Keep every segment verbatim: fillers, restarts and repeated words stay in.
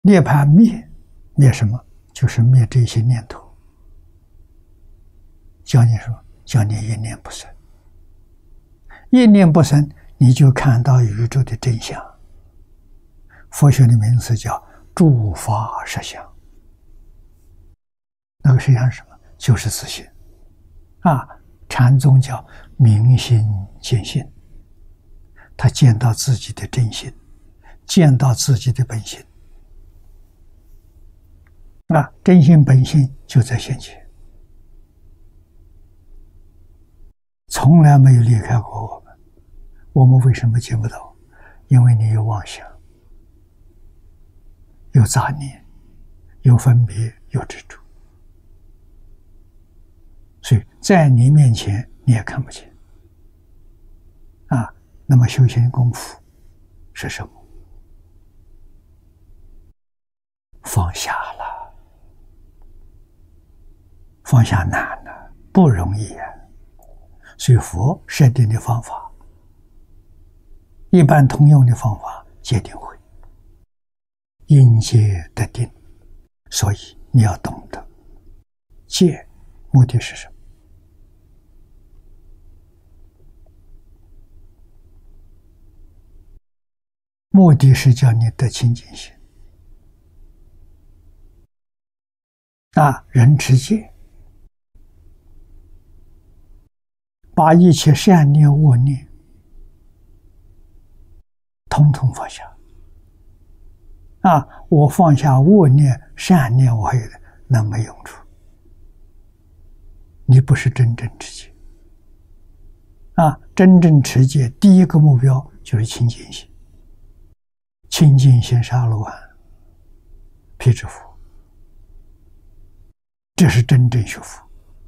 涅槃灭，灭什么？就是灭这些念头。教你什么？教你一念不生。一念不生，你就看到宇宙的真相。佛学的名词叫诸法实相。那个实相是什么？就是自信。啊，禅宗叫明心见性，他见到自己的真心，见到自己的本性。啊，真心本性就在现前，从来没有离开过我们。我们为什么见不到？因为你有妄想，有杂念，有分别，有执着，所以在你面前你也看不见。啊，那么修行功夫是什么？放下了，放下难了，不容易啊。所以佛设定的方法，一般通用的方法，戒定慧，因戒得定。所以你要懂得戒目的是什么？目的是叫你得清净心。啊，人持戒，把一切善念恶念统统放下。啊，我放下恶念，善念我还有那没用处。你不是真正持戒。啊，真正持戒第一个目标就是清净心。清净心是阿罗汉、辟支佛，这是真正学佛。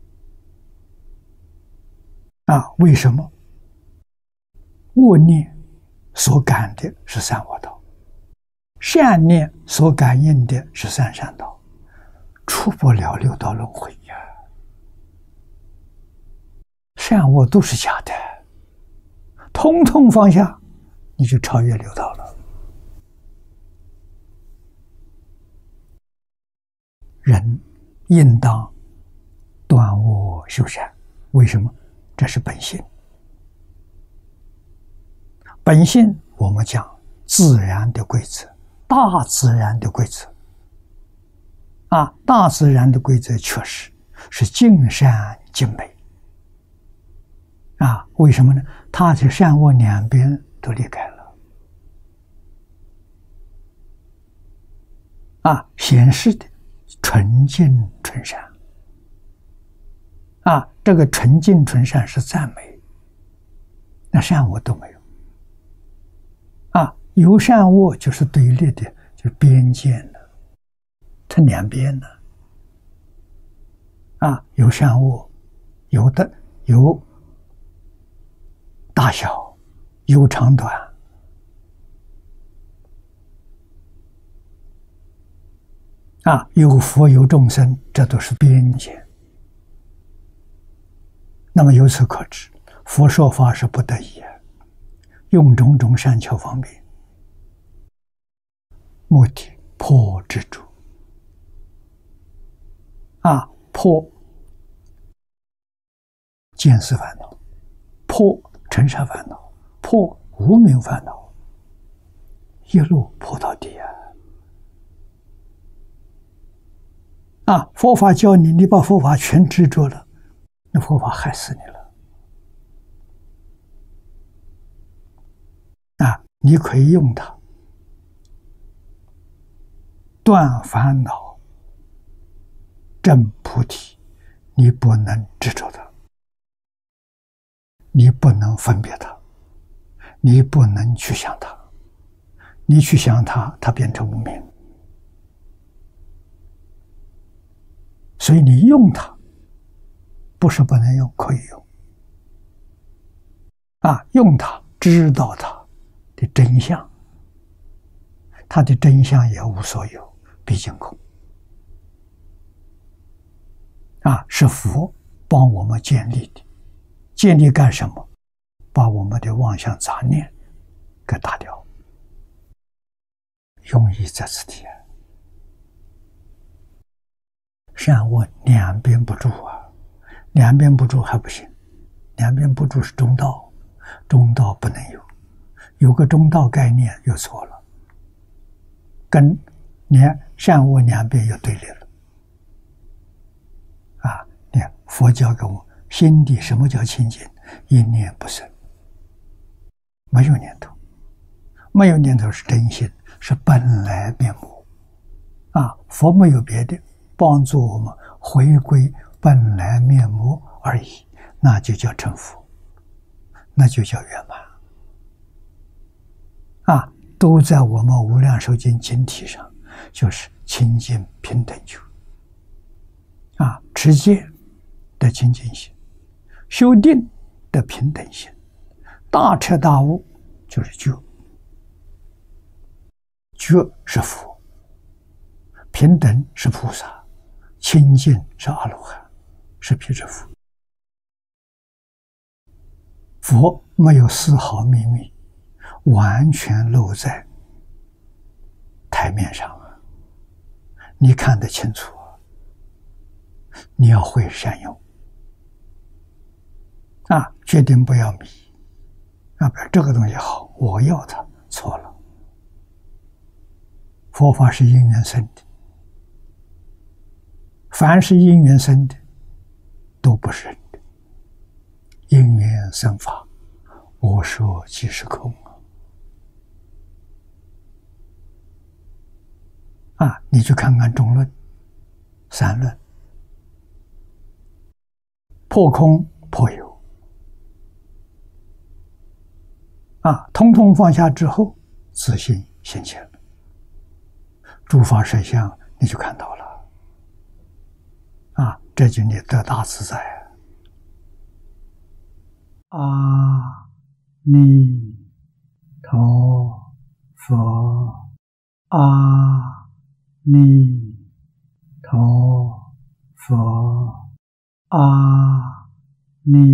啊，为什么？恶念所感的是三恶道，善念所感应的是三善道，出不了六道轮回呀。善恶都是假的，统统放下，你就超越六道了。人应当断恶修善，为什么？这是本性。本性我们讲自然的规则，大自然的规则。啊，大自然的规则确实是尽善尽美。啊，为什么呢？它的善恶两边都离开了。啊，显示的纯净纯善。啊，这个纯净纯善是赞美，那善恶都没有。啊，有善恶就是对立的，就是边界了，它两边了。啊，有善恶，有的有大小，有长短。啊，有佛有众生，这都是边界。那么由此可知，佛说法是不得已，用种种善巧方便，目的破执着。啊，破见思烦恼，破尘沙烦恼，破无明烦恼，一路破到底啊！啊，佛法教你，你把佛法全执着了，那佛法害死你了。啊，你可以用它断烦恼、证菩提，你不能执着它，你不能分别它，你不能去想它，你去想它，它变成无明。所以你用它，不是不能用，可以用。啊，用它知道它的真相，它的真相也无所有，毕竟空。啊，是佛帮我们建立的，建立干什么？把我们的妄想杂念给打掉。用意在此地。 善恶两边不住啊，两边不住还不行，两边不住是中道，中道不能有，有个中道概念又错了，跟连善恶两边又对立了。啊，你看佛教给我心地什么叫清净？一念不生，没有念头，没有念头是真心，是本来面目。啊，佛没有别的，帮助我们回归本来面目而已，那就叫成佛，那就叫圆满。啊，都在我们无量寿经经体上，就是清净平等觉。啊，持戒的清净心，修定的平等心，大彻大悟就是觉，觉是佛，平等是菩萨，清净是阿罗汉，是辟支佛。佛没有丝毫秘密，完全露在台面上啊，你看得清楚啊，你要会善用啊，决定不要迷啊，不，这个东西好，我要它，错了。佛法是因缘生的，凡是因缘生的都不是人的，因缘生法，我说即是空啊！你去看看中论、散论，破空破有啊，通通放下之后，自信现前了，诸法实相你就看到了啊，这就你得大自在。阿弥陀佛，阿弥陀佛，阿弥